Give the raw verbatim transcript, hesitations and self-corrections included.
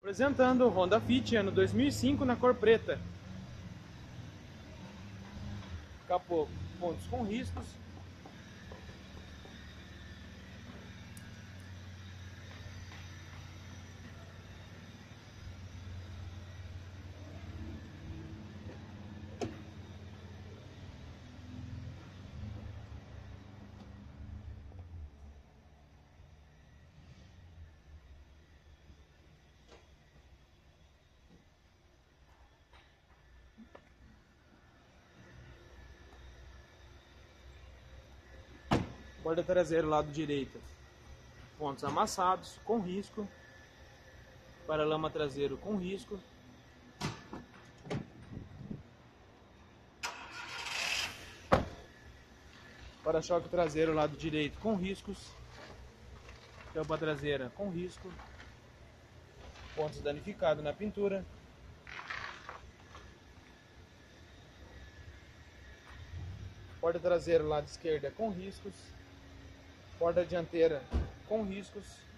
Apresentando o Honda Fit ano dois mil e cinco na cor preta. Capô, pontos com riscos. Borda traseira lado direito, pontos amassados com risco. Paralama traseiro com risco. Para-choque traseiro lado direito com riscos. Tampa traseira com risco. Pontos danificados na pintura. Porta traseira lado esquerda com riscos. Porta dianteira com riscos.